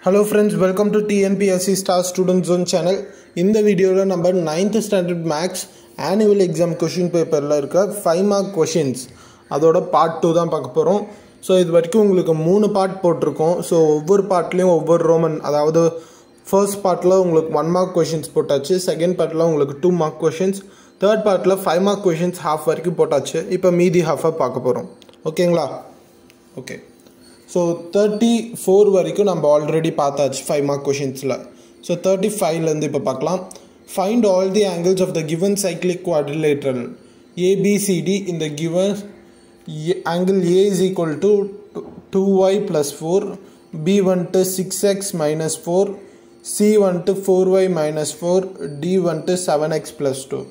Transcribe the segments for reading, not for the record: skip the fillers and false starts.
Hello friends, welcome to TNPSC Star Student Zone channel. In the video la number 9th standard maths annual exam question paper la irukka 5 mark questions adoda part 2 தான் பார்க்க போறோம். So இது வரைக்கும் உங்களுக்கு 3 part போட்டுருக்கோம். So ஒவ்வொரு பார்ட்லயும் ஒவ்வொரு Roman, அதாவது first partல உங்களுக்கு 1 mark questions போட்டாச்சு, second partல உங்களுக்கு 2 mark questions, third partல 5 mark questions half வரைக்கும் போட்டாச்சு. இப்போ மீதி half பார்க்க போறோம். ஓகேங்களா? ஓகே. So 34 வரைக்கும் நம்ம ஆல்ரெடி பார்த்தாச்சு 5 mark questionsல. So 35 ல இருந்து இப்போ பார்க்கலாம். Find all the angles of the given cyclic quadrilateral ABCD in the given angle A is equal to 2y plus 4, B1 to 6x minus 4, C1 to 4y minus 4, D1 to 7x plus 2.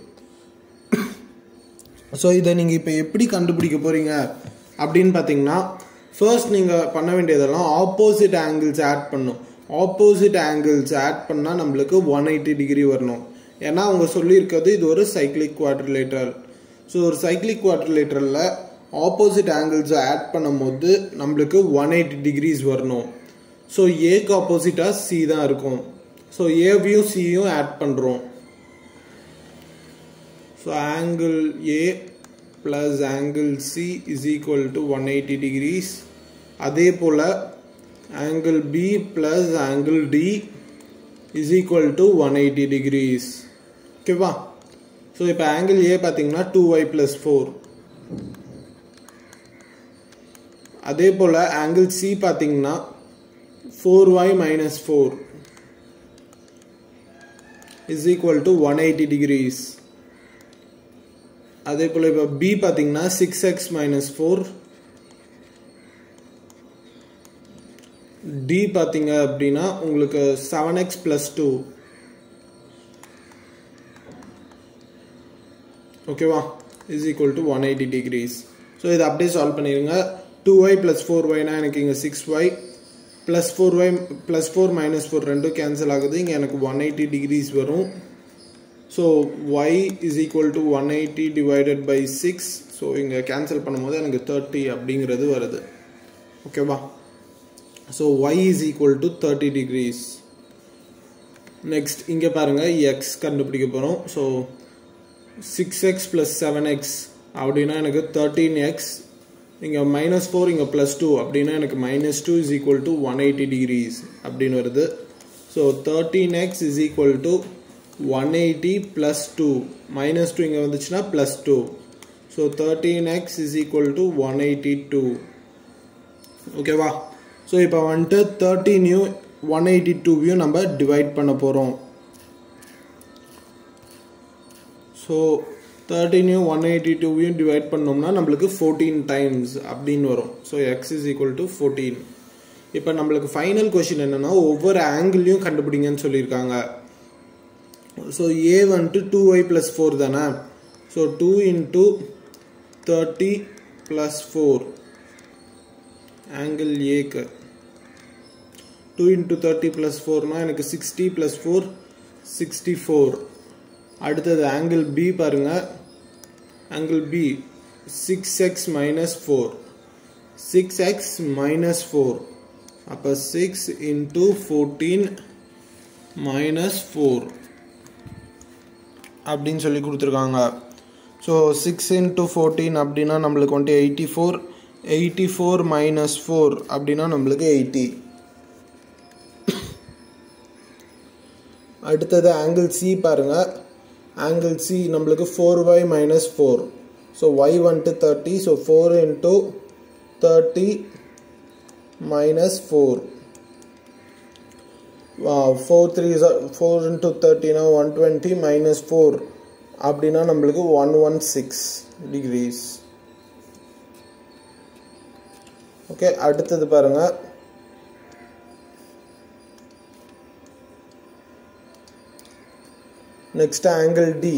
So இதை நீங்கள் இப்போ எப்படி கண்டுபிடிக்க போறீங்க அப்படின்னு பார்த்தீங்கன்னா, first நீங்கள் பண்ண வேண்டியதெல்லாம் ஆப்போசிட் ஆங்கிள்ஸ் ஆட் பண்ணும். ஆப்போசிட் ஆங்கிள்ஸ் ஆட் பண்ணால் நம்மளுக்கு 180 டிகிரி வரணும். ஏன்னா அவங்க சொல்லியிருக்கிறது இது ஒரு சைக்ளிக் குவாட்ரிலேட்டரல். ஸோ ஒரு சைக்ளிக் குவாட்ரிலேட்டரலில் ஆப்போசிட் ஆங்கிள்ஸை ஆட் பண்ணும் போது நம்மளுக்கு 180 டிகிரிஸ் வரணும். ஸோ ஏக்கு ஆப்போசிட்டாக சி தான் இருக்கும். ஸோ ஏவையும் சியும் ஆட் பண்ணுறோம். So angle A plus angle C is equal to 180 degrees. அதே போல angle B plus angle D is equal to 180 degrees. ஓகேவா? ஸோ இப்போ angle A பார்த்தீங்கன்னா 2y plus 4. அதே போல angle C பார்த்தீங்கன்னா 4y minus 4 is equal to 180 degrees. அதே போல இப்போ B பார்த்தீங்கன்னா 6x minus 4, D பார்த்தீங்க அப்படின்னா உங்களுக்கு 7x plus 2. ஓகேவா? is equal to 180 degrees. So இதை அப்படியே சால்வ் பண்ணிடுங்க. 2y plus 4yனா எனக்கு இங்கே 6y plus 4y plus 4 minus 4 ரெண்டும் கேன்சல் ஆகுது. இங்கே எனக்கு 180 degrees வரும். So y is equal to 180 divided by 6. So இங்க cancel பண்ணும்போது எனக்கு 30 அப்படிங்கிறது வருது. ஓகேவா? So y is equal to 30 degrees. Next இங்க பாருங்க x கண்டுபிடிக்க போறோம். So 6x plus 7x அப்படின்னா எனக்கு 13x, இங்க minus 4 இங்க plus 2 அப்படின்னா எனக்கு minus 2 is equal to 180 degrees அப்படின்னு வருது. So 13x is equal to 180 plus 2, minus 2 இங்க வந்துச்சுன்னா plus 2. So 13x is equal to 182. ஓகேவா? ஸோ இப்போ வந்துட்டு 13 182 நம்ம டிவைட் பண்ண போகிறோம். ஸோ 13 182 டிவைட் பண்ணோம்னா நம்மளுக்கு 14 டைம்ஸ் அப்படின்னு வரும். So x is equal to 14. இப்போ நம்மளுக்கு ஃபைனல் கொஸ்டின் என்னன்னா, ஒவ்வொரு ஆங்கிளையும் கண்டுபிடிங்கன்னு சொல்லியிருக்காங்க. So A வந்துட்டு 2y plus 4 தானே. So 2 into 30 plus 4 angle A க்கு 2 into 30 plus 4 னா எனக்கு 60 plus 4 64. அடுத்தது angle B பாருங்க. angle B 6x minus 4, 6x minus 4 அப்ப 6 into 14 minus 4 அப்படின்னு சொல்லி கொடுத்துருக்காங்க. ஸோ 6 into 14 அப்படின்னா நம்மளுக்கு வந்துட்டு 84, 84 minus 4 அப்படின்னா நம்மளுக்கு 80. அடுத்தது ஆங்கிள் C பாருங்க. ஆங்கிள் C நம்மளுக்கு 4y minus 4. ஸோ y வந்துட்டு 30. So 4 into 30 minus 4. 4 into 30 na 120 minus 4 அப்படின்னா நம்மளுக்கு 116 degrees. ஓகே, அடுத்தது பாருங்க. Next angle D.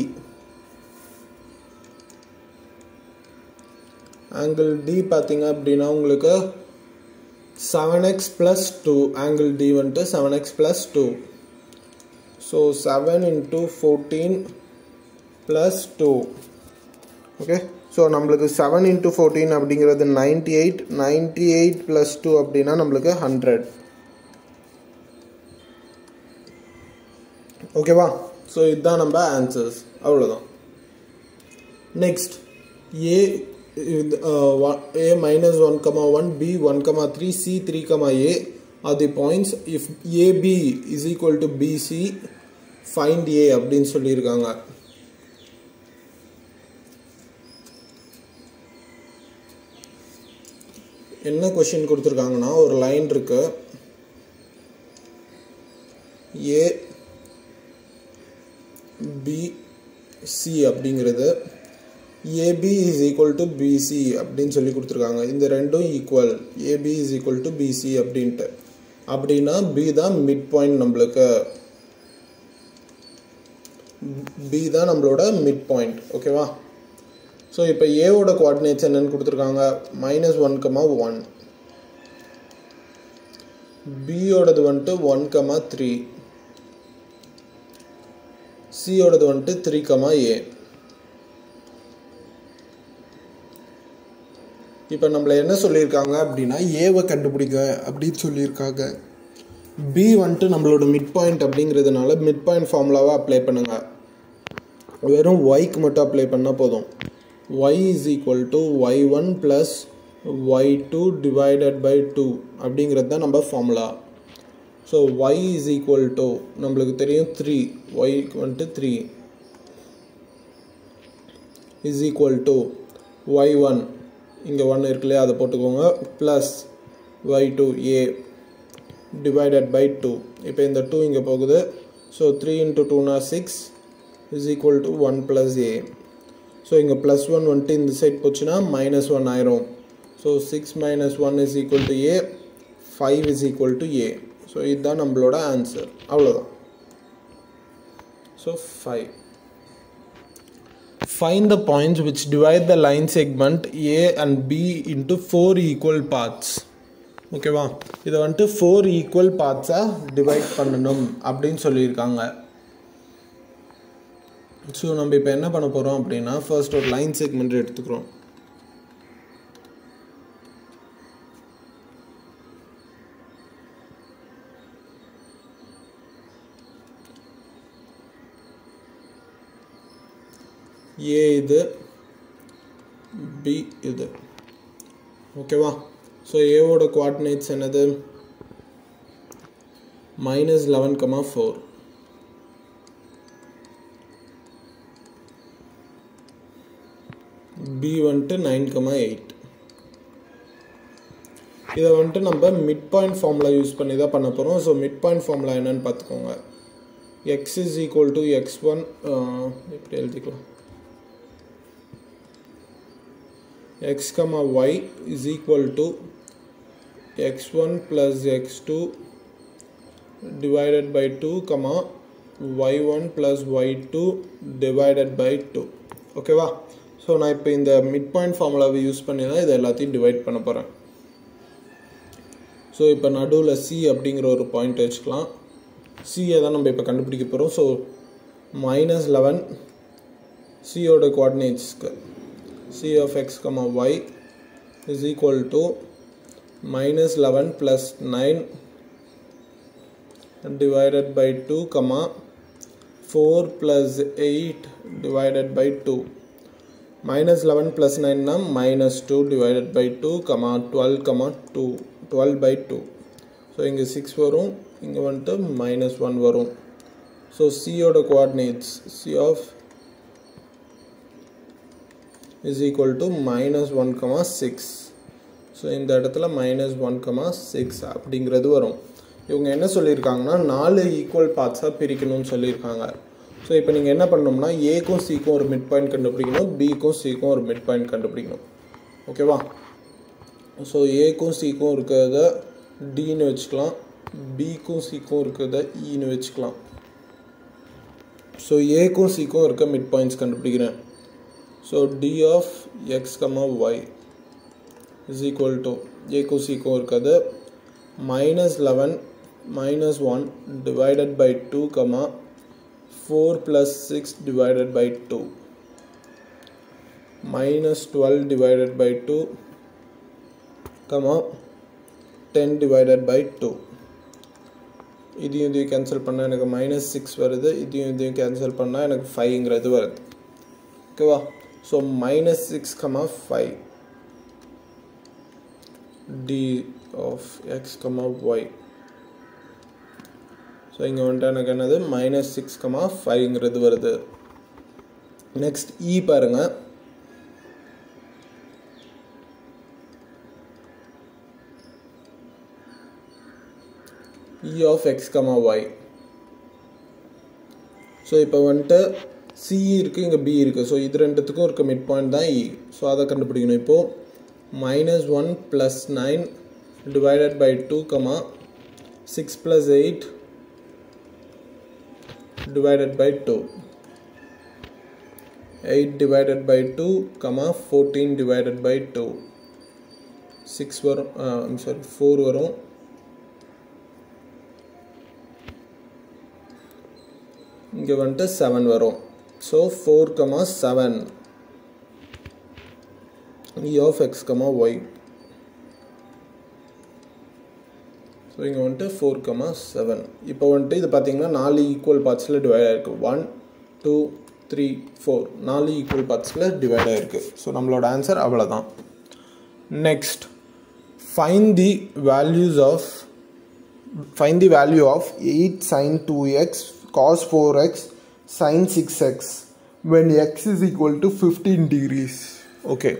Angle D பார்த்தீங்க அப்படின்னா உங்களுக்கு 7x plus 2, angle D வந்துட்டு 7x plus 2. So 7 into 14 plus 2. Okay, so நம்மளுக்கு 7 into 14 அப்படிங்கிறது 98, 98 plus 2 அப்படின்னா நம்மளுக்கு 100. ஓகேவா? ஸோ இதுதான் நம்ம ஆன்சர்ஸ், அவ்வளோதான். Next a minus 1, 1, b 1, 3, c 3, a are the points. If ab is equal to bc, find a அப்படின்னு சொல்லியிருக்காங்க. என்ன கொஸ்டின் கொடுத்துருக்காங்கன்னா, ஒரு லைன் இருக்கு, a b c அப்படிங்கிறது AB is equal to BC அப்படின்னு சொல்லி கொடுத்துருக்காங்க. இந்த ரெண்டும் equal, AB is equal to BC அப்படின்ட்டு. அப்படின்னா B தான் மிட் பாயிண்ட், நம்மளுக்கு B தான் நம்மளோட மிட் பாயிண்ட். ஓகேவா? ஸோ இப்போ ஏவோட கோஆர்டினேட்ஸ் என்னன்னு கொடுத்துருக்காங்க, -1, 1. பியோடது வந்துட்டு 1, 3. சியோடது வந்துட்டு 3, a. இப்போ நம்மள என்ன சொல்லியிருக்காங்க அப்படின்னா, ஏவை கண்டுபிடிக்க அப்படின்னு சொல்லியிருக்காங்க. பி வந்துட்டு நம்மளோட மிட் பாயிண்ட் அப்படிங்கிறதுனால மிட் பாயிண்ட் ஃபார்முலாவை அப்ளை பண்ணுங்க. வெறும் ஒய்க்கு மட்டும் அப்ளை பண்ணால் போதும். y is equal to y1 plus y2 divided by 2 அப்படிங்கிறது தான் நம்ம formula. So y is equal to நம்மளுக்கு தெரியும் 3, y வந்துட்டு 3 is equal to y1, இங்கே 1 இருக்கு இல்லையா, அதை போட்டுக்கோங்க, plus y2 a divided by 2. இப்போ இந்த 2 இங்கே போகுது. ஸோ 3 into 2 னா 6 is equal to 1 plus a. So இங்கே +1 வந்துட்டு இந்த சைட் போச்சுன்னா -1 ஆயிரும். So 6 minus 1 is equal to a, 5 is equal to a. So இதுதான் நம்மளோட ஆன்சர், அவ்வளோதான். So 5. Find the points which divide the line segment A and B into 4 equal parts. ஓகேவா? இதை வந்துட்டு 4 ஈக்குவல் பார்ட்ஸாக டிவைட் பண்ணணும் அப்படின்னு சொல்லியிருக்காங்க. ஸோ நம்ம இப்போ என்ன பண்ண போகிறோம் அப்படின்னா, ஃபர்ஸ்ட் ஒரு லைன் செக்மெண்ட் எடுத்துக்கிறோம். ஏ இது, பி இது. ஓகேவா? ஸோ ஏவோட கோஆர்டினேட்ஸ் என்னது, -11, 4. பி வந்துட்டு 9, 8. இதை வந்துட்டு நம்ம மிட் பாயிண்ட் ஃபார்முலா யூஸ் பண்ணி தான் பண்ண போகிறோம். ஸோ மிட் பாயிண்ட் ஃபார்முலா என்னன்னு பார்த்துக்கோங்க. x is equal to x1, இப்படி எழுதிக்கலாம், x, y is equal to x1 plus x2 divided by 2, y1 plus y2 divided by 2. ஓகேவா? ஸோ நான் இப்போ இந்த மிட் பாயிண்ட் ஃபார்முலாவை யூஸ் பண்ணி தான் இதை எல்லாத்தையும் டிவைட் பண்ண போகிறேன். ஸோ இப்போ நடுவில் சி அப்படிங்கிற ஒரு பாயிண்ட் வச்சுக்கலாம். சியை தான் நம்ம இப்போ கண்டுபிடிக்க போகிறோம். ஸோ -11 சியோட கோஆர்டினேட்ஸ்க்கு c of x, y is equal to -11 plus 9 divided by 2, 4 plus 8 divided by 2. -11 plus 9 na -2 divided by 2, 12, 12 by 2. So இங்கே 6 வரும், இங்கே வந்துட்டு -1 வரும். So c ஓட coordinates, c of is equal to -1, 6. So இந்த இடத்துல -1, 6 அப்படிங்கிறது வரும். இவங்க என்ன சொல்லியிருக்காங்கன்னா 4 ஈக்குவல் பார்ட்ஸாக பிரிக்கணும்னு சொல்லியிருக்காங்க. ஸோ இப்போ நீங்கள் என்ன பண்ணணும்னா, ஏக்கும் சிக்கும் ஒரு மிட் பாயிண்ட் கண்டுபிடிக்கணும், பிக்கும் சிக்கும் ஒரு மிட் பாயிண்ட் கண்டுபிடிக்கணும். ஓகேவா? ஸோ ஏக்கும் சிக்கும் இருக்கிறத டின்னு வச்சுக்கலாம், பிக்கும் சிக்கும் இருக்கிறத ஈன்னு வச்சுக்கலாம். ஸோ ஏக்கும் சிக்கும் இருக்க மிட் பாயிண்ட்ஸ் கண்டுபிடிக்கிறேன். So d of x, y is equal to a C को இருக்கிறது -11 -1 divided by 2, 4 plus 6 divided by 2, -12 divided by 2, 10 divided by 2. இதையும் கேன்சல் பண்ணால் எனக்கு -6 வருது. இதையும் கேன்சல் பண்ணால் எனக்கு 5ங்கிறது வருது. ஓகேவா? So -6, 5 d of x, y. So இங்கே வந்துட்டு எனக்கு என்னது -6, 5ங்கிறது வருது. நெக்ஸ்ட் பாருங்க. of x, y. ஸோ இப்போ வந்துட்டு C இருக்குது, இங்கே B இருக்குது. ஸோ இது ரெண்டுத்துக்கும் இருக்க மிட் பாயிண்ட் தான் E. ஸோ அதை கண்டுபிடிக்கணும். இப்போது -1 + 9 divided by 2, 6 + 8 divided by 2. 8 divided by 2, 14 divided by 2. 6 வரும், 4 வரும். இங்கே வந்துட்டு 7 வரும். So 4, 7 E of x, y. So இங்கே வந்துட்டு 4, 7. இப்போ வந்துட்டு இது பார்த்தீங்கன்னா 4 ஈக்குவல் பார்ட்ஸில் டிவைட் ஆகிருக்கு. 1, 2, 3, 4 4 ஈக்குவல் பார்ட்ஸில் டிவைட் ஆகிருக்கு. ஸோ நம்மளோட ஆன்சர் அவ்வளோதான். Next find the value of 8 sin 2x cos 4x sin 6x when x is equal to 15 degrees. Okay.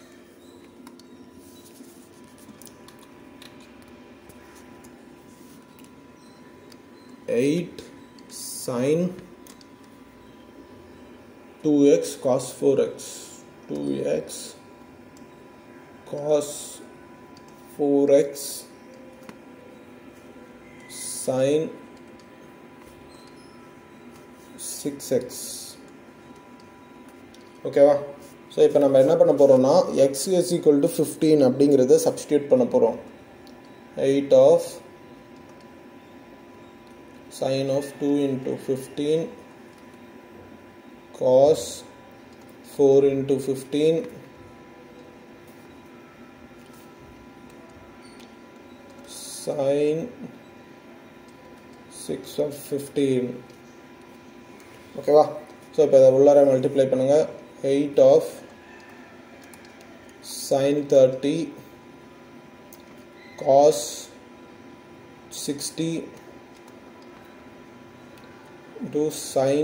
Eight sin 2x cos 4x 2x cos 4x sin 6x. ஓகேவா? So இப்போ நம்ம என்ன பண்ண போகிறோம்னா x is equal to 15 அப்படிங்கிறத substitute பண்ண போகிறோம். 8 of sin of 2 into 15 cos 4 into 15 sin 6 of 15. ஓகேவா? ஸோ இப்போ இதை உள்ளார மல்டிப்ளை பண்ணுங்கள். 8 of sin 30 cos 60 into sin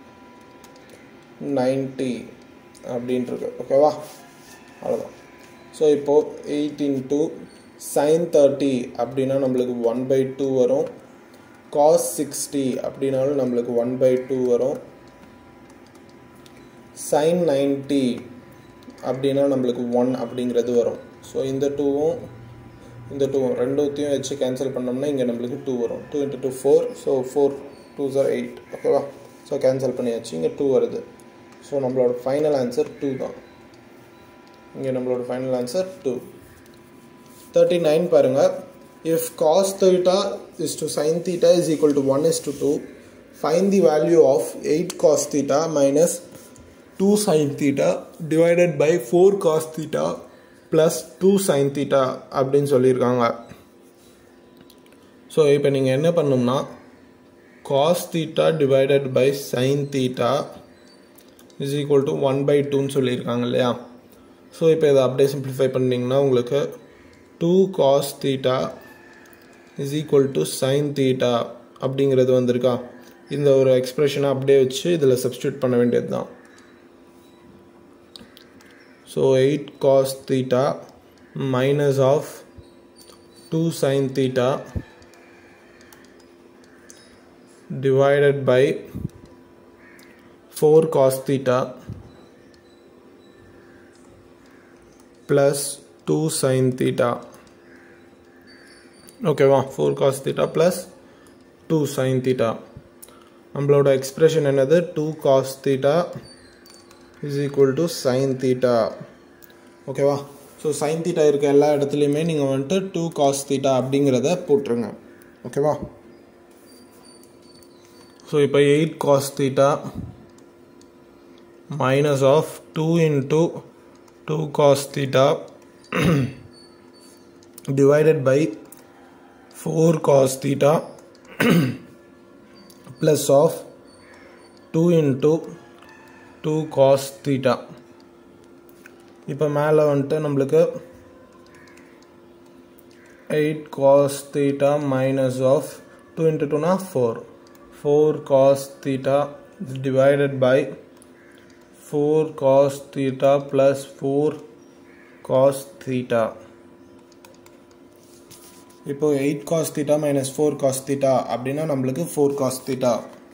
90 அப்படின்ட்டு. ஓகேவா? அவ்வளோதான். ஸோ இப்போது 8 into sin 30 அப்படின்னா நம்மளுக்கு 1/2 வரும். cos 60 அப்படின்னாலும் நம்மளுக்கு 1/2 வரும். sin 90 அப்படின்னா நம்மளுக்கு 1 அப்படிங்கிறது வரும். ஸோ இந்த டூவும் ரெண்டுத்தையும் வச்சு கேன்சல் பண்ணோம்னா இங்கே நம்மளுக்கு 2 வரும். 2 into 2 4. So 4 2s are 8. ஓகேவா? ஸோ கேன்சல் பண்ணியாச்சு. இங்கே 2 வருது. ஸோ நம்மளோட ஃபைனல் ஆன்சர் 2 தான். இங்கே நம்மளோட ஃபைனல் ஆன்சர் 2. 39 பாருங்கள். If cos theta is to sin theta is equal to 1:2, find the value of 8 cos theta minus 2 sin theta divided by 4 cos theta plus 2 sin theta அப்படின்னு சொல்லியிருக்காங்க. So இப்போ நீங்கள் என்ன பண்ணணும்னா cos theta divided by sin theta is equal to 1/2ன்னு சொல்லியிருக்காங்க இல்லையா? So இப்போ இதை அப்படியே சிம்பிளிஃபை பண்ணிங்கன்னா உங்களுக்கு 2 cos theta is equal to sin theta அப்படிங்கிறது வந்திருக்கா? இந்த ஒரு எக்ஸ்பிரஷனை அப்படியே வச்சு இதில் சப்ஸ்டியூட் பண்ண வேண்டியது தான். So 8 cos theta minus of 2 sin theta divided by 4 cos theta plus 2 sin theta. ஓகேவா? 4 cos theta plus 2 sin theta. நம்மளோட எக்ஸ்பிரஷன் என்னது? 2 cos theta is equal to sin theta. ஓகேவா? ஸோ sin theta இருக்க எல்லா இடத்துலையுமே நீங்கள் வந்துட்டு 2 cos theta அப்படிங்கிறத போட்டுருங்க. ஓகேவா? ஸோ இப்போ 8 cos theta minus of 2 into 2 cos theta divided by 4 cos theta plus of 2 into 2 cos theta. இப்போ மேலே வந்துட்டு நம்மளுக்கு 8 cos theta minus of 2 into 2 na 4 cos theta divided by 4 cos theta plus 4 cos theta. இப்போ 8 cos theta minus 4 cos theta அப்படின்னா நம்மளுக்கு 4 cos theta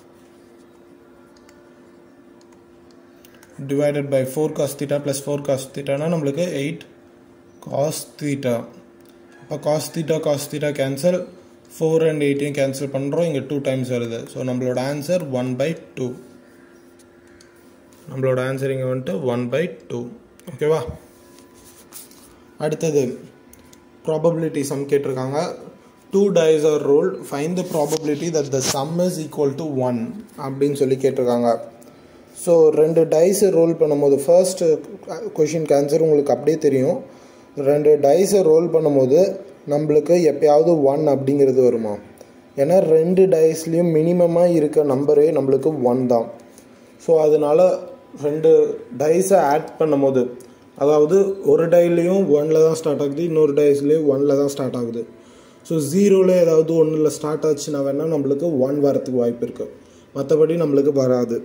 divided by 4 cos theta plus 4 cos theta na நம்மளுக்கு 8 cos theta. அப்போ cos theta cancel, 4 and 8 cancel பண்ணுறோம், இங்கே 2 times வருது. So நம்மளோட answer 1/2. நம்மளோட ஆன்சர் இங்கே வந்துட்டு 1/2. ஓகேவா? அடுத்தது ப்ராபபிலிட்டி சம் கேட்டிருக்காங்க. 2 dice are rolled, find the probability that the sum is equal to 1 அப்படின்னு சொல்லி கேட்டிருக்காங்க. ஸோ 2 டைஸை ரோல் பண்ணும்போது ஃபர்ஸ்ட் கொஷினுக்கு ஆன்சர் உங்களுக்கு அப்படியே தெரியும். 2 டைஸை ரோல் பண்ணும்போது நம்மளுக்கு எப்போயாவது 1 அப்படிங்கிறது வருமா? ஏன்னா 2 டைஸ்லேயும் மினிமமாக இருக்க நம்பரே நம்மளுக்கு 1 தான். ஸோ அதனால் 2 டைஸை ஆட் பண்ணும்போது, அதாவது ஒரு டைலையும் 1ல் தான் ஸ்டார்ட் ஆகுது, இன்னொரு டைஸ்லேயும் 1ல் தான் ஸ்டார்ட் ஆகுது. ஸோ 0ல் ஏதாவது 1ல் ஸ்டார்ட் ஆச்சுன்னா வேணால் நம்மளுக்கு 1 வரத்துக்கு வாய்ப்பு இருக்குது, மற்றபடி நம்மளுக்கு வராது.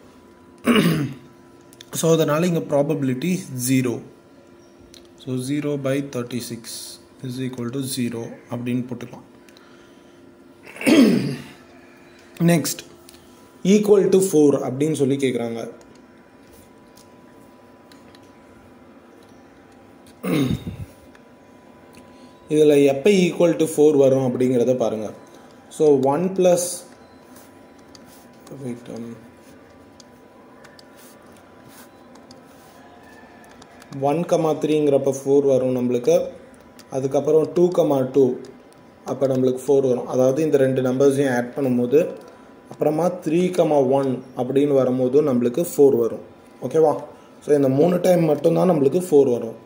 ஸோ அதனால் இங்கே probability 0. So 0/36 is equal to 0 அப்படின்னு போட்டுக்கலாம். நெக்ஸ்ட் ஈக்குவல் டு 4 அப்படின்னு சொல்லி கேட்குறாங்க. இதில் எப்போ ஈக்குவல் டு 4 வரும் அப்படிங்கிறத பாருங்கள். ஸோ 1 + 1,3ங்கிறப்ப 4 வரும் நம்மளுக்கு. அதுக்கப்புறம் 2,2 அப்போ நம்மளுக்கு 4 வரும். அதாவது இந்த 2 நம்பர்ஸையும் ஆட் பண்ணும்போது அப்புறமா 3,1 அப்படின்னு வரும்போது நம்மளுக்கு 4 வரும். ஓகேவா? ஸோ இந்த 3 டைம் மட்டும்தான் நம்மளுக்கு 4 வரும்.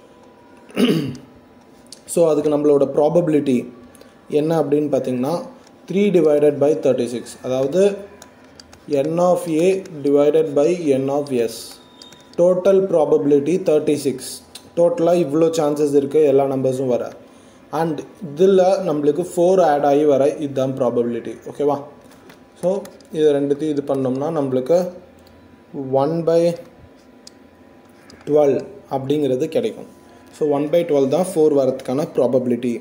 ஸோ அதுக்கு நம்மளோட ப்ராபபிலிட்டி என்ன அப்படின்னு பார்த்தீங்கன்னா 3 divided by 36, அதாவது n of a divided by n of s. Total probability 36. டோட்டலாக இவ்வளோ சான்சஸ் இருக்குது எல்லா நம்பர்ஸும் வர. அண்ட் இதில் நம்மளுக்கு 4 ஆட் ஆகி வர, இதுதான் ப்ராபபிலிட்டி. ஓகேவா? ஸோ இது ரெண்டுத்தையும் இது பண்ணோம்னா நம்மளுக்கு 1/12 அப்படிங்கிறது கிடைக்கும். ஸோ 1/12 தான் 4 வரதுக்கான ப்ராபபிலிட்டி.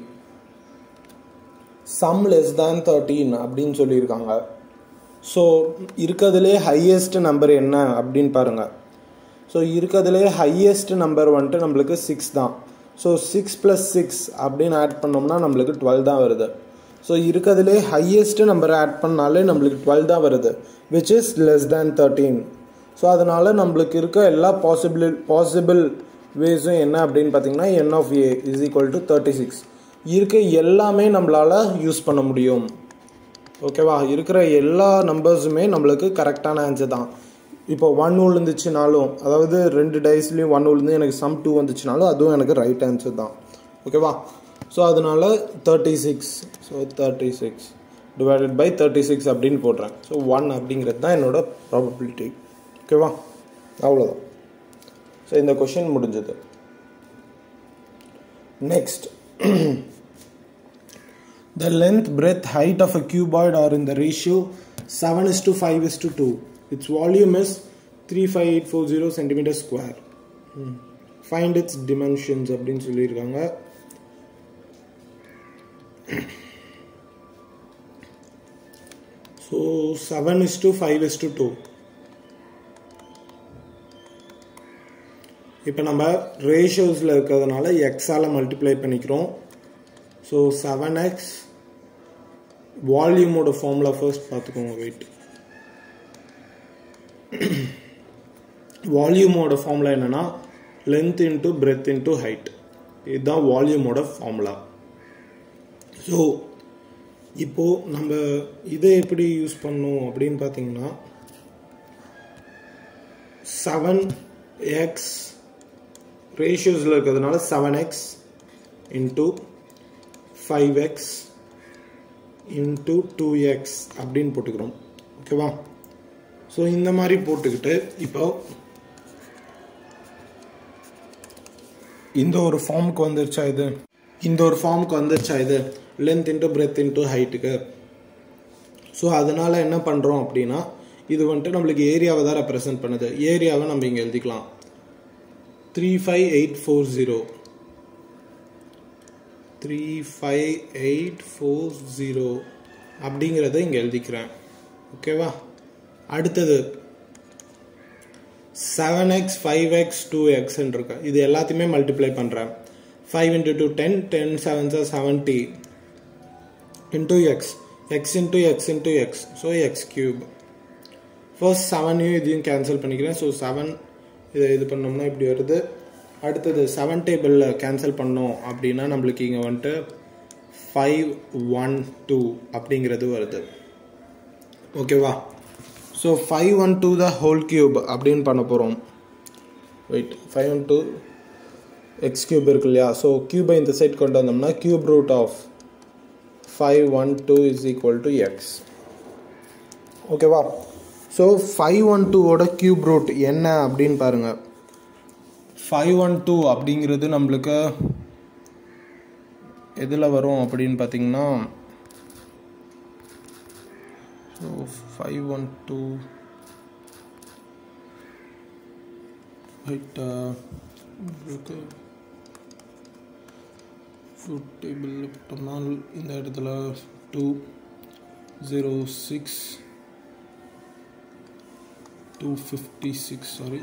சம் less than 13 அப்படின்னு சொல்லியிருக்காங்க. ஸோ இருக்கிறதுலே ஹையஸ்ட் நம்பர் என்ன அப்படின்னு பாருங்கள். ஸோ இருக்கிறதுலே ஹையஸ்ட் நம்பர் வந்துட்டு நம்மளுக்கு 6 தான். ஸோ 6 + 6 அப்படின்னு ஆட் பண்ணோம்னா நம்மளுக்கு 12 தான் வருது. ஸோ இருக்கிறதுலே ஹையஸ்ட் நம்பரை ஆட் பண்ணாலே நம்மளுக்கு 12 தான் வருது, which is less than 13. So அதனால் நம்மளுக்கு இருக்க எல்லா பாசிபிள் வேஸும் என்ன அப்படின்னு பார்த்தீங்கன்னா n of a is equal to 36. இருக்க எல்லாமே நம்மளால் யூஸ் பண்ண முடியும். ஓகேவா? இருக்கிற எல்லா நம்பர்ஸுமே நம்மளுக்கு கரெக்டான ஆன்சர் தான். இப்போ 1 விழுந்துச்சுனாலும், அதாவது 2 டைஸ்லேயும் 1 விழுந்து எனக்கு சம் 2 வந்துச்சுனாலும் அதுவும் எனக்கு ரைட் ஆன்சர் தான். ஓகேவா? ஸோ அதனால் 36. ஸோ 36 divided by 36 அப்படின்னு போடுறேன். ஸோ 1 அப்படிங்கிறது தான் என்னோட ப்ராபபிலிட்டி. ஓகேவா? அவ்வளோதான். ஸோ இந்த கொஷின் முடிஞ்சது. Next, the length, breadth, height of a cuboid are in the ratio 7:5:2. Its volume is 35840 centimeter square. Find its dimensions அப்படின்னு சொல்லியிருக்காங்க. ஸோ 7:5:2. இப்போ நம்ம ரேஷியோஸில் இருக்கிறதுனால எக்ஸால் மல்டிப்ளை பண்ணிக்கிறோம். ஸோ 7x, வால்யூமோட ஃபார்முலா ஃபர்ஸ்ட் பார்த்துக்கோங்க. வெயிட், வால்யூமோட ஃபார்முலா என்னன்னா length into breadth into height. இதுதான் வால்யூமோட ஃபார்முலா. ஸோ இப்போது நம்ம இதை எப்படி யூஸ் பண்ணோம் அப்படின்னு பார்த்தீங்கன்னா 7x ரேஷியோஸில் இருக்கிறதுனால 7x into 5x into 2x அப்படின்னு போட்டுக்கிறோம். ஓகேவா? ஸோ இந்த மாதிரி போட்டுக்கிட்டு இப்போ இந்த ஒரு ஃபார்முக்கு வந்துருச்சா இது, இந்த ஒரு ஃபார்முக்கு வந்துருச்சா இது, லென்த் இன்ட்டு பிரெத் இன்ட்டு ஹைட்டுக்கு. ஸோ அதனால என்ன பண்ணுறோம் அப்படின்னா, இது வந்துட்டு நம்மளுக்கு ஏரியாவை தான் ரெப்ரசன்ட் பண்ணுது. ஏரியாவை நம்ம இங்கே எழுதிக்கலாம். 35840 35840 அப்படிங்கிறத இங்கே எழுதிக்கிறேன். ஓகேவா? அடுத்தது 7x 5x 2x இருக்கு. இது எல்லாத்தையுமே மல்டிப்ளை பண்ணுறேன். 5 into 2 10, 10 7s are 70 into x, x into x into x, so x cube. First 7 இதையும் கேன்சல் பண்ணிக்கிறேன். ஸோ 7 இது பண்ணோம்னா இப்படி வருது. அடுத்தது 7 டேபிளில் கேன்சல் பண்ணோம் அப்படின்னா நம்மளுக்கு இங்கே வந்துட்டு 512 அப்படிங்கிறது வருது. ஓகேவா? ஸோ 512 the whole cube அப்படின்னு பண்ண போகிறோம். வெயிட், 512 x cube இருக்கு இல்லையா? ஸோ கியூபை இந்த சைட் கொண்டு வந்தோம்னா cube root of 512 is equal to x. ஓகேவா? ஸோ 512ஓட கியூப் ரூட் என்ன அப்படின்னு பாருங்கள். 512 அப்படிங்கிறது நம்மளுக்கு எதில் வரும் அப்படின்னு பார்த்தீங்கன்னா, ஸோ 512 நம்மளுக்கு ஃபுட் டேபிள் போட்டோம்னா இந்த இடத்துல 206 256 சாரி,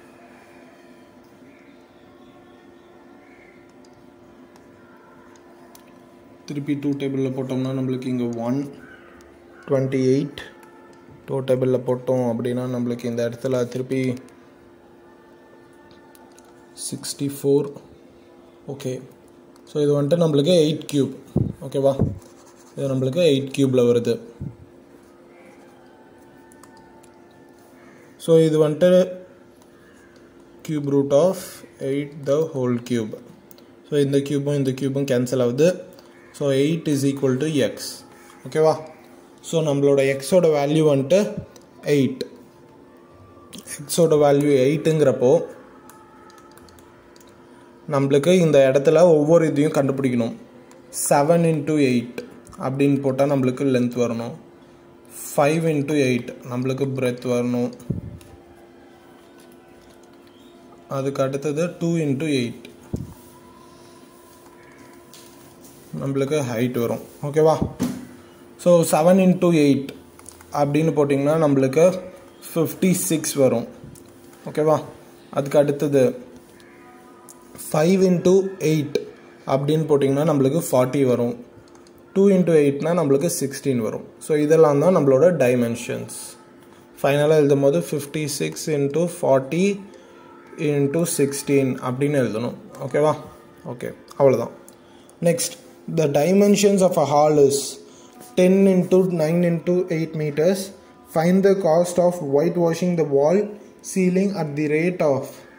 திருப்பி 2 டேபிளில் போட்டோம்னா நம்மளுக்கு இங்கே 128, 2 டேபிளில் போட்டோம் அப்படின்னா நம்மளுக்கு இந்த இடத்துல திருப்பி 64. ஓகே, ஸோ இது வந்துட்டு நம்மளுக்கு 8 கியூப். ஓகேவா? இது நம்மளுக்கு 8 கியூபில் வருது. ஸோ இது வந்துட்டு cube root of 8 the whole cube. So இந்த கியூபும் கேன்சல் ஆகுது. So 8 is equal to x. ஓகேவா? ஸோ நம்மளோட எக்ஸோட வேல்யூ வந்துட்டு 8. எக்ஸோட வேல்யூ 8ங்கிறப்போ நம்மளுக்கு இந்த இடத்துல ஒவ்வொரு இதையும் கண்டுபிடிக்கணும். 7 into 8 அப்படின்னு போட்டால் நம்மளுக்கு லென்த் வரணும். 5 into 8 நம்மளுக்கு பிரெத் வரணும். அதுக்கு அடுத்தது 2 into 8 நம்மளுக்கு ஹைட் வரும். ஓகேவா? ஸோ 7 into 8 அப்படின்னு போட்டிங்கன்னா நம்மளுக்கு 56 வரும். ஓகேவா? அதுக்கு அடுத்தது 5 into 8 அப்படின்னு போட்டிங்கன்னா நம்மளுக்கு 40 வரும். 2 into 8னா நம்மளுக்கு 16 வரும். ஸோ இதெல்லாம் தான் நம்மளோட டைமென்ஷன்ஸ். ஃபைனலாக எழுதும் போது 56 into 40 into 16 அப்படின்னு எழுதணும். ஓகேவா? ஓகே, அவ்வளோதான். Next, the dimensions of a hall is 10 into 9 into 8 meters. Find the cost of whitewashing the wall ceiling at the rate of.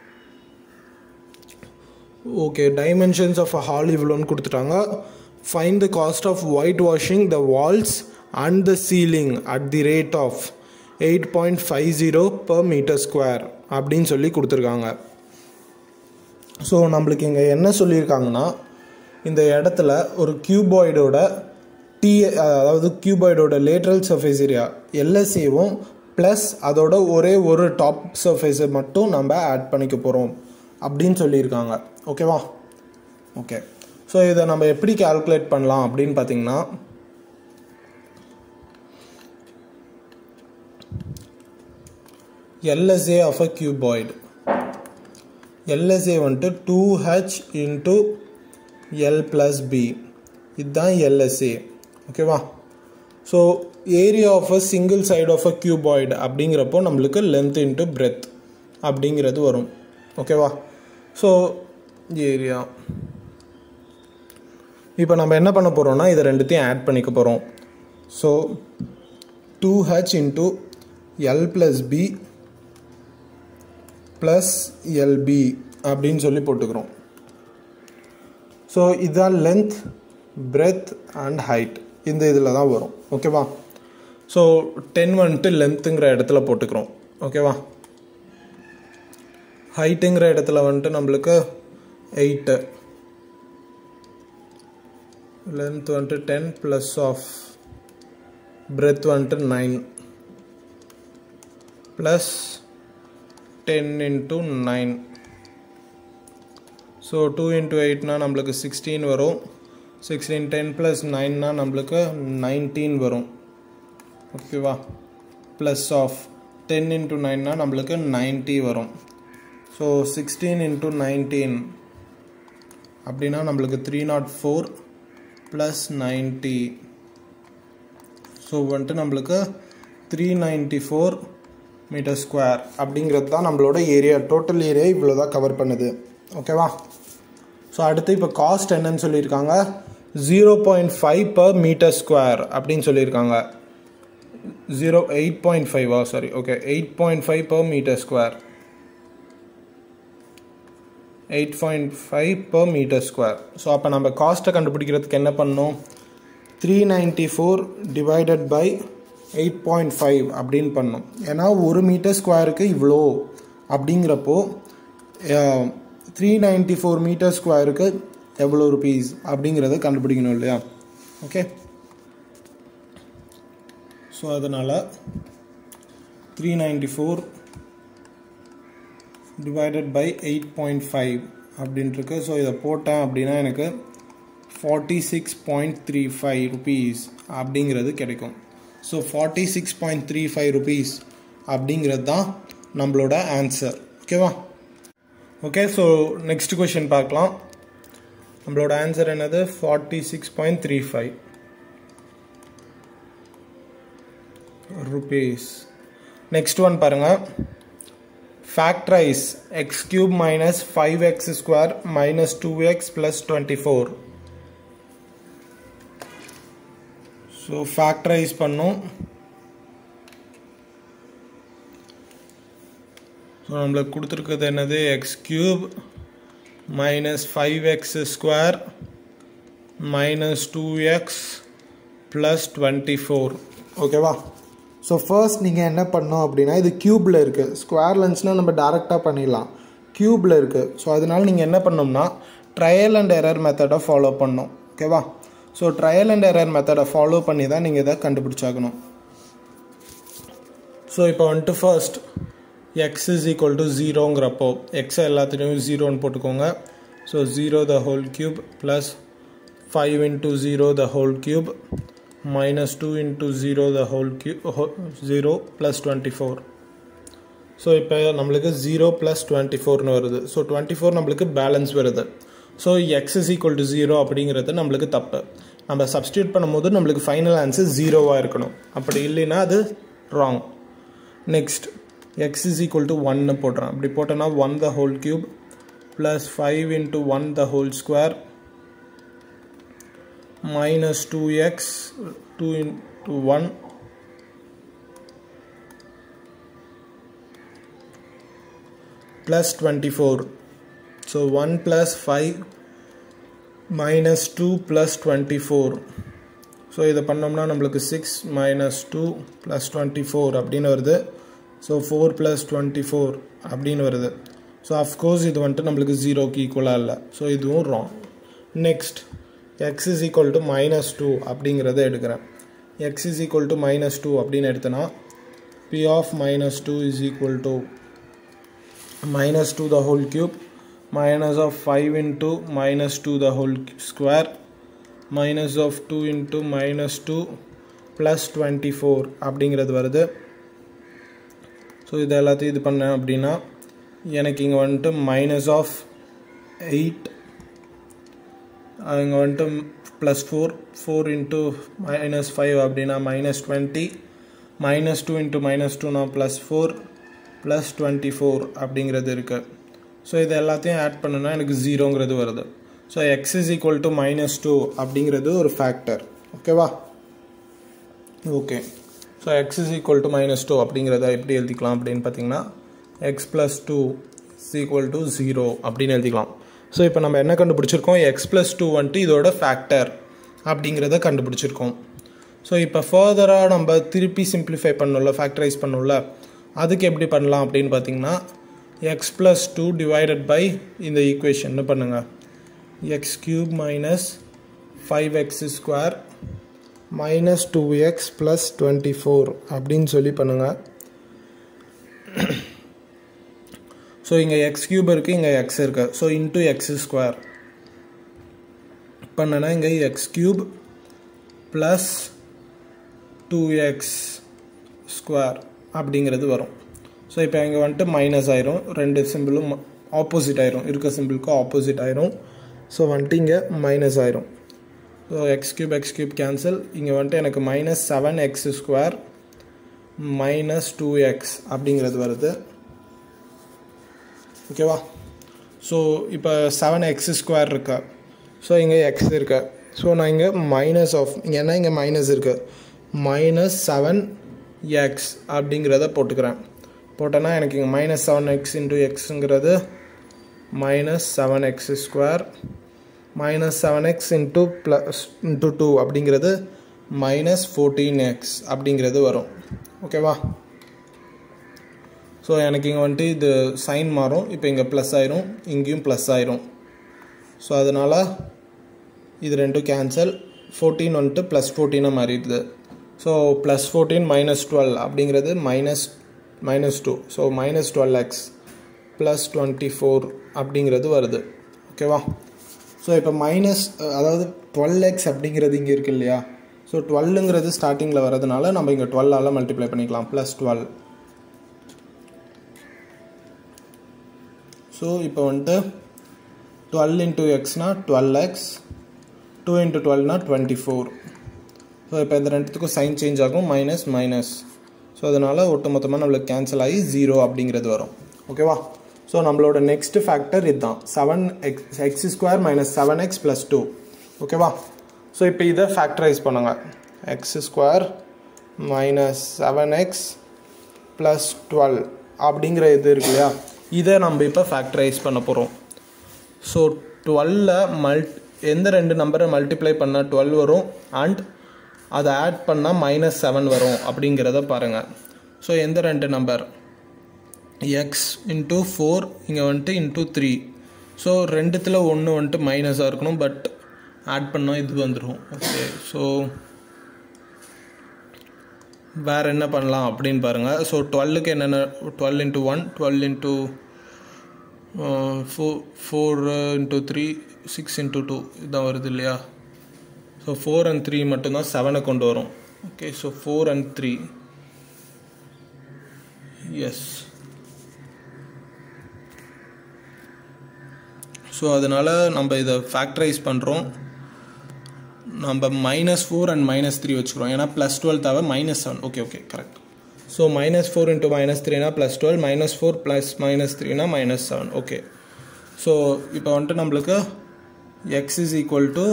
Okay, dimensions of a hall இவ்வளோன்னு கொடுத்துட்டாங்க. Find the cost of whitewashing the walls and the ceiling at the rate of 8.50 per meter square அப்படின்னு சொல்லி கொடுத்துருக்காங்க. So நம்மளுக்கு இங்கே என்ன சொல்லியிருக்காங்கன்னா, இந்த இடத்துல ஒரு கியூபாய்டோட அதாவது கியூபாய்டோட லேட்ரல் சர்ஃபேஸ் ஏரியா எல்எஸ்ஏவும் ப்ளஸ் அதோட ஒரே ஒரு டாப் சர்ஃபேஸை மட்டும் நம்ம ஆட் பண்ணிக்க போகிறோம் அப்படின்னு சொல்லியிருக்காங்க. ஓகேவா? ஓகே, ஸோ இதை நம்ம எப்படி கால்குலேட் பண்ணலாம் அப்படின்னு பார்த்தீங்கன்னா, LSA of a cuboid, LSA வந்துட்டு 2h into L plus B, இதுதான் LSA. ஓகேவா? So area of a single side of a cuboid அப்படிங்கிறப்போ நம்மளுக்கு லென்த் இன்ட்டு பிரெத் அப்படிங்கிறது வரும். ஓகேவா? ஸோ ஏரியா இப்போ நம்ம என்ன பண்ண போகிறோம்னா, இதை ரெண்டுத்தையும் ஆட் பண்ணிக்க போகிறோம். So 2h into L plus B plus LB அப்படின்னு சொல்லி போட்டுக்கிறோம். ஸோ இதுதான் லென்த், பிரெத் அண்ட் ஹைட். இந்த இதில் தான் வரும். ஓகேவா? ஸோ 10 வந்துட்டு லென்த்துங்கிற இடத்துல போட்டுக்கிறோம். ஓகேவா? ஹைட்டுங்கிற இடத்துல வந்துட்டு நம்மளுக்கு 8, லென்த் வந்துட்டு 10 ப்ளஸ் ஆஃப் பிரெத் வந்துட்டு 9 ப்ளஸ் 10 into 9. ஸோ 2 into 8னா நம்மளுக்கு 16 வரும். 16 10 plus 9னா நம்மளுக்கு 19 வரும். ஓகேவா? ப்ளஸ் ஆஃப் 10 into 9னா நம்மளுக்கு 90 வரும். ஸோ 16 into 19 அப்படின்னா நம்மளுக்கு 304 ப்ளஸ் 90. ஸோ வந்துட்டு நம்மளுக்கு 394 மீட்டர் ஸ்கொயர் அப்படிங்கிறது தான் நம்மளோட ஏரியா. டோட்டல் ஏரியா இவ்வளோ தான் கவர் பண்ணுது. ஓகேவா? ஸோ அடுத்து இப்போ காஸ்ட் என்னன்னு சொல்லியிருக்காங்க, 0.5 per மீட்டர் ஸ்கொயர் அப்படின்னு சொல்லியிருக்காங்க. 8.5 sorry, okay, 8.5 per metre square, 8.5 per metre square. So அப்போ நம்ம காஸ்ட்டை கண்டுபிடிக்கிறதுக்கு என்ன பண்ணணும், 394 டிவைடட் பை 8.5 அப்படின்னு பண்ணோம். ஏன்னா ஒரு மீட்டர் ஸ்கொயருக்கு இவ்வளோ அப்படிங்கிறப்போ 394 மீட்டர் ஸ்கொயருக்கு எவ்வளோ ருபீஸ் அப்படிங்கிறத கண்டுபிடிக்கணும் இல்லையா? ஓகே, ஸோ அதனால் 394 டிவைடட் பை 8.5 அப்படின்ட்டுருக்கு. ஸோ இதை போட்டேன் அப்படின்னா எனக்கு 46.35 ருபீஸ் அப்படிங்கிறது கிடைக்கும். ஸோ 46.35 ருபீஸ் அப்படிங்கிறது தான் நம்மளோட ஆன்சர். ஓகேவா? ஓகே, ஸோ நெக்ஸ்ட் கொஷின் பார்க்கலாம். நம்மளோட ஆன்சர் என்னது, 46.35 ருபீஸ். நெக்ஸ்ட் ஒன் பாருங்க, factorise x cube minus 5x square minus 2x plus 24. So factorise பண்ணும். ஸோ நம்மளுக்கு கொடுத்துருக்குறது என்னது, x cube minus 5x square minus 2x plus 24. ஓகேவா? ஸோ ஃபர்ஸ்ட் நீங்கள் என்ன பண்ணோம் அப்படின்னா, இது க்யூப்பில் இருக்குது. ஸ்கொயர் லென்ஸ்னால் நம்ம டேரெக்டாக பண்ணிடலாம், க்யூப்பில் இருக்குது. ஸோ அதனால் நீங்கள் என்ன பண்ணோம்னா ட்ரையல் அண்ட் எரர் மெத்தடை ஃபாலோ பண்ணணும். ஓகேவா? ஸோ ட்ரையல் அண்ட் எரர் மெத்தடை ஃபாலோ பண்ணி தான் நீங்கள் இதை கண்டுபிடிச்சாகணும். ஸோ இப்போ வந்துட்டு first x is equal to 0ங்கிறப்போ எக்ஸை எல்லாத்துலேயும் 0ன்னு போட்டுக்கோங்க. So 0 the whole cube plus 5 into 0 the whole cube minus 2 into 0 the whole cube 0 plus 24. So இப்போ நம்மளுக்கு 0 plus 24ன்னு வருது. ஸோ 24 நம்மளுக்கு பேலன்ஸ் வருது. So x is equal to 0 அப்படிங்கிறது நம்மளுக்கு தப்பு. நம்ம சப்ஸ்டியூட் பண்ணும்போது நம்மளுக்கு ஃபைனல் ஆன்சர் 0வாக இருக்கணும். அப்படி இல்லைன்னா அது wrong. Next x is equal to 1 போடுறேன். அப்படி போட்டோன்னா 1 the whole cube plus 5 into 1 the whole square minus 2x 2 into 1 plus 24. So 1 plus 5 minus 2 plus 24. So இதை பண்ணோம்னா நம்மளுக்கு 6 minus 2 plus 24 அப்படின்னு வருது. ஸோ 4 plus 24 அப்படின்னு வருது. ஸோ அஃப்கோர்ஸ் இது வந்துட்டு நம்மளுக்கு 0க்கு ஈக்குவலாக இல்லை. ஸோ இதுவும் wrong. Next x is equal to -2 அப்படிங்கிறத எடுக்கிறேன். எக்ஸ் இஸ் ஈக்குவல் டு -2 அப்படின்னு எடுத்தனா P of -2 is equal to -2 the whole cube minus of 5 into -2 the whole square minus of 2 into -2 plus 24 அப்படிங்கிறது வருது. ஸோ இது எல்லாத்தையும் இது பண்ணேன் அப்படின்னா எனக்கு இங்கே வந்துட்டு மைனஸ் ஆஃப் 8, இங்கே வந்துட்டு +4 4 into -5 அப்படின்னா -20 -2 into -2 நான் +4 ப்ளஸ் 24 அப்படிங்கிறது இருக்குது. ஸோ இது எல்லாத்தையும் ஆட் பண்ணுன்னா எனக்கு 0ங்கிறது வருது. So x is equal to -2 அப்படிங்கிறது ஒரு ஃபேக்டர். ஓகேவா? Okay, so x is equal to -2 அப்படிங்கிறத எப்படி எழுதிக்கலாம் அப்படின்னு பார்த்தீங்கன்னா x plus 2 is equal to 0 அப்படின்னு எழுதிக்கலாம். ஸோ இப்போ நம்ம என்ன கண்டுபிடிச்சிருக்கோம், எக்ஸ் ப்ளஸ் 2 வந்துட்டு இதோட ஃபேக்டர் அப்படிங்கிறத கண்டுபிடிச்சிருக்கோம். ஸோ இப்போ ஃபர்தராக நம்ம திருப்பி சிம்பிளிஃபை பண்ணல, ஃபேக்டரைஸ் பண்ணல, அதுக்கு எப்படி பண்ணலாம் அப்படின்னு பார்த்தீங்கன்னா x plus 2 divided by இந்த ஈக்குவேஷன் பண்ணுங்கள், x cube minus 5x square minus 2x plus 24 அப்படின்னு சொல்லி பண்ணுங்கள். ஸோ இங்கே எக்ஸ் கியூப் இருக்குது, இங்கே எக்ஸ் இருக்குது. ஸோ இன்ட்டு எக்ஸ் ஸ்கொயர் பண்ணனா இங்கே X cube plus 2x square அப்படிங்கிறது வரும். ஸோ இப்போ இங்கே வந்துட்டு மைனஸ் ஆயிரும், ரெண்டு சிம்பிளும் ஆப்போசிட் ஆயிரும், இருக்க சிம்பிளுக்கு ஆப்போசிட் ஆயிரும். ஸோ வந்துட்டு இங்கே மைனஸ் ஆயிரும். So x cube cancel. இங்கே வந்துட்டு எனக்கு minus 7x square minus 2x அப்படிங்கிறது வருது. ஓகேவா? ஸோ இப்போ 7x ஸ்கொயர் இருக்கா, ஸோ இங்கே எக்ஸ் இருக்கு. ஸோ நான் இங்கே மைனஸ் ஆஃப் இங்கே என்ன, இங்கே மைனஸ் இருக்குது, மைனஸ் 7x அப்படிங்கிறத போட்டுக்கிறேன். போட்டேன்னா எனக்கு இங்கே மைனஸ் 7x இன்ட்டு எக்ஸுங்கிறது minus 7x square minus 7x into plus into 2 அப்படிங்கிறது மைனஸ் 14x அப்படிங்கிறது வரும். ஓகேவா? ஸோ எனக்கு இங்கே வந்துட்டு இது சைன் மாறும், இப்போ இங்கே ப்ளஸ் ஆயிரும், இங்கேயும் ப்ளஸ் ஆயிரும். ஸோ அதனால் இது ரெண்டும் கேன்சல். 14 வந்துட்டு ப்ளஸ் 14 மாறிடுது. ஸோ ப்ளஸ் 14 மைனஸ் 12 அப்படிங்கிறது minus 2. So minus 12x plus 24 அப்படிங்கிறது வருது. ஓகேவா? ஸோ இப்போ மைனஸ் அதாவது 12x அப்படிங்கிறது இங்கே இருக்குது இல்லையா? ஸோ 12ங்கிறது ஸ்டார்டிங்கில் வரதுனால நம்ம இங்கே 12ஆல் மல்டிப்ளை பண்ணிக்கலாம், ப்ளஸ் 12. ஸோ இப்போ வந்துட்டு 12 இன்ட்டு எக்ஸ்னா 12x, 2 இன்ட்டு 12னா 24. ஸோ இப்போ இந்த ரெண்டுத்துக்கும் சைன் சேஞ்ச் ஆகும், மைனஸ் மைனஸ். ஸோ அதனால் ஒட்டு மொத்தமாக நம்மளுக்கு கேன்சல் ஆகி 0 அப்படிங்கிறது வரும். ஓகேவா? ஸோ நம்மளோட நெக்ஸ்ட் ஃபேக்டர் இதுதான், 7x square minus 7x plus 2. ஓகேவா? ஸோ இப்போ இதை ஃபேக்டரைஸ் பண்ணுங்க, X square minus 7x plus 12 அப்படிங்கிற இது இருக்கு இல்லையா, இதை நம்ம இப்போ ஃபேக்டரைஸ் பண்ண போகிறோம். ஸோ 12 எந்த ரெண்டு நம்பரை மல்டிப்ளை பண்ணால் 12 வரும் அண்ட் அதை ஆட் பண்ணால் மைனஸ் 7 வரும் அப்படிங்கிறத பாருங்கள். ஸோ எந்த ரெண்டு நம்பர், எக்ஸ் இன்ட்டு 4, இங்கே வந்துட்டு இன்ட்டு 3. ஸோ ரெண்டுத்தில் ஒன்று வந்துட்டு மைனஸாக இருக்கணும், பட் ஆட் பண்ணால் இது வந்துடும். ஓகே, ஸோ வேறு என்ன பண்ணலாம் அப்படின்னு பாருங்கள். ஸோ 12க்கு என்னென்ன, 12 இன்ட்டு 1, 12 இன்ட்டு 4 இன்ட்டு 3, 6 இன்ட்டு 2 இதுதான் வருது இல்லையா? ஸோ 4 and 3 மட்டும்தான் 7 கொண்டு வரும். Okay, so 4 and 3, yes. So அதனால் நம்ம இதை ஃபேக்டரைஸ் பண்ணுறோம். நம்ம -4 and -3 வச்சுக்கிறோம், ஏன்னா ப்ளஸ் 12 தேவை, -7. Okay correct. ஸோ -4 இன்ட்டு -3னா ப்ளஸ் 12, -4 ப்ளஸ் -3னா -7. ஓகே, ஸோ இப்போ வந்துட்டு நம்மளுக்கு x is equal to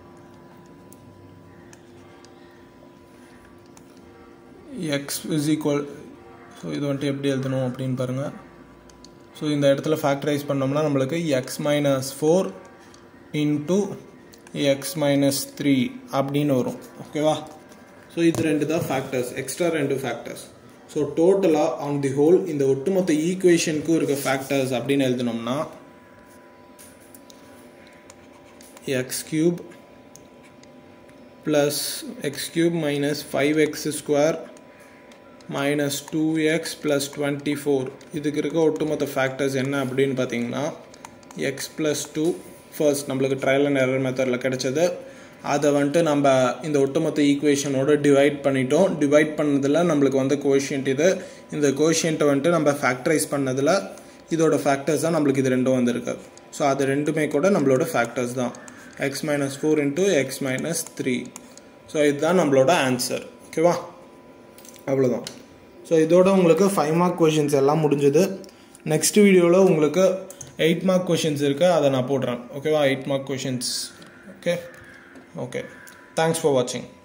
so இது வந்துட்டு எப்படி எழுதணும் அப்படின்னு பாருங்கள். ஸோ இந்த இடத்துல ஃபேக்டரைஸ் பண்ணோம்னா நம்மளுக்கு x - 4 இன்ட்டு x - 3 அப்படின்னு வரும். ஓகேவா? ஸோ இது ரெண்டு தான் ஃபேக்டர்ஸ், எக்ஸ்ட்ரா ரெண்டு ஃபேக்டர்ஸ். ஸோ டோட்டலாக ஆன் தி ஹோல் இந்த ஒட்டுமொத்த ஈக்குவேஷனுக்கும் இருக்க ஃபேக்டர்ஸ் அப்படின்னு எழுதினோம்னா x cube plus x cube minus 5x square minus 2x plus 24 இதுக்கு இருக்க ஒட்டுமொத்த ஃபேக்டர்ஸ் என்ன அப்படின்னு பார்த்தீங்கன்னா x plus 2 ஃபர்ஸ்ட் நம்மளுக்கு ட்ரையல் அண்ட் எரர் மெத்தடில் கிடைச்சது. அதை வந்துட்டு நம்ம இந்த ஒட்டுமொத்த ஈக்குவேஷனோட டிவைட் பண்ணிட்டோம். டிவைட் பண்ணதில் நம்மளுக்கு வந்து கோஷியன்ட் இது. இந்த கோஷியன்ட்டை வந்துட்டு நம்ம ஃபேக்டரைஸ் பண்ணதில் இதோட ஃபேக்டர்ஸ் தான் நம்மளுக்கு இது ரெண்டும் வந்திருக்கு. ஸோ அது ரெண்டுமே கூட நம்மளோட ஃபேக்டர்ஸ் தான், x - 4 இன்ட்டு x - 3. ஸோ இதுதான் நம்மளோட ஆன்சர். ஓகேவா? அவ்வளோதான். ஸோ இதோட உங்களுக்கு 5 மார்க் கொஷின்ஸ் எல்லாம் முடிஞ்சது. நெக்ஸ்ட் வீடியோவில் உங்களுக்கு 8 மார்க் கொஷின்ஸ் இருக்குது, அதை நான் போடுறேன். ஓகேவா? 8 mark questions. Okay, thanks for வாட்சிங்.